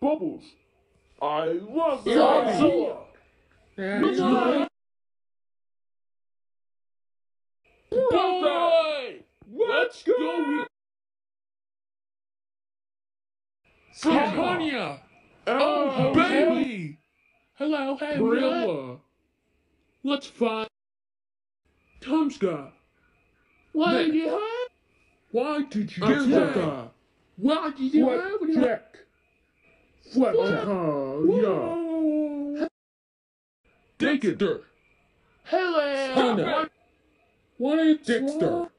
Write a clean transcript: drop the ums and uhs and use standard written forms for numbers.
Bubbles. I love Godzilla. Boy, let's go. Campania. Oh, Baby. Hello, hey, what? Brilla. Let's find Tomska. What Nick. did you have? Why did you Okay. do that? What did you have? Flapjack. Flapjack. Yeah. Dexter. Hello. Hannah. What is Dexter?